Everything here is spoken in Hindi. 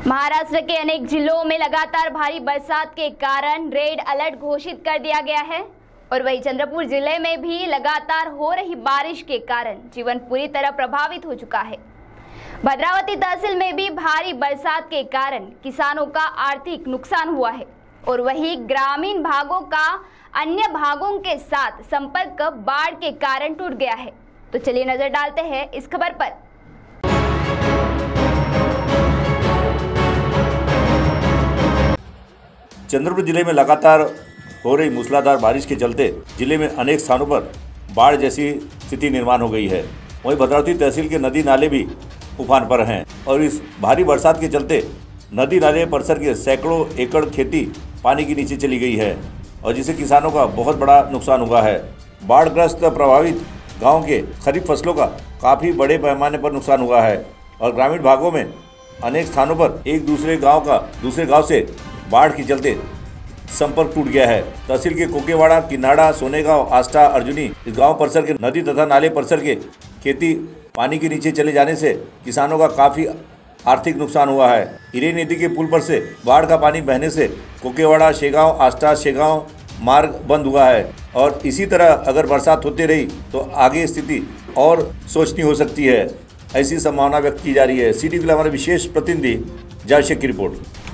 महाराष्ट्र के अनेक जिलों में लगातार भारी बरसात के कारण रेड अलर्ट घोषित कर दिया गया है और वहीं चंद्रपुर जिले में भी लगातार हो रही बारिश के कारण जीवन पूरी तरह प्रभावित हो चुका है। भद्रावती तहसील में भी भारी बरसात के कारण किसानों का आर्थिक नुकसान हुआ है और वहीं ग्रामीण भागों का अन्य भागों के साथ संपर्क बाढ़ के कारण टूट गया है। तो चलिए नजर डालते हैं इस खबर पर। चंद्रपुर जिले में लगातार हो रही मूसलाधार बारिश के चलते जिले में अनेक स्थानों पर बाढ़ जैसी स्थिति निर्माण हो गई है। वहीं भद्रावती तहसील के नदी नाले भी उफान पर हैं और इस भारी बरसात के चलते नदी नाले परिसर के सैकड़ों एकड़ खेती पानी के नीचे चली गई है और जिससे किसानों का बहुत बड़ा नुकसान हुआ है। बाढ़ग्रस्त प्रभावित गाँव के खरीफ फसलों का काफ़ी बड़े पैमाने पर नुकसान हुआ है और ग्रामीण भागों में अनेक स्थानों पर एक दूसरे गाँव का दूसरे गाँव से बाढ़ के चलते संपर्क टूट गया है। तहसील के कोकेवाड़ा, किन्नाड़ा, सोनेगांव, आष्टा, अर्जुनी इस गांव परिसर के नदी तथा नाले परिसर के खेती पानी के नीचे चले जाने से किसानों का काफ़ी आर्थिक नुकसान हुआ है। हिरे नदी के पुल पर से बाढ़ का पानी बहने से कोकेवाड़ा, शेगांव, आष्टा, शेगांव मार्ग बंद हुआ है और इसी तरह अगर बरसात होती रही तो आगे स्थिति और सोचनीय हो सकती है, ऐसी संभावना व्यक्त की जा रही है। सिटी के लिए हमारे विशेष प्रतिनिधि जायशेख की रिपोर्ट।